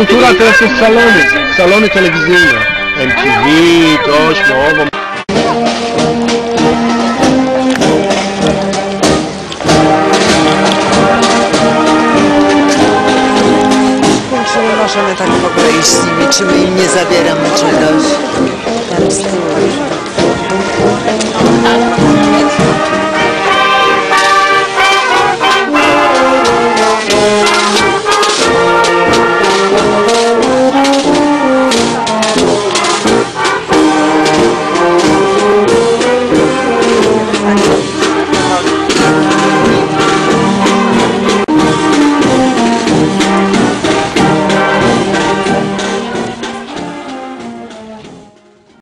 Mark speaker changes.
Speaker 1: kultura teraz jest salony telewizyjne. MTV, Tośmowo.
Speaker 2: Czy my możemy tak w ogóle iść z nimi, czy my im nie zabieramy czegoś? Tam z tyłu.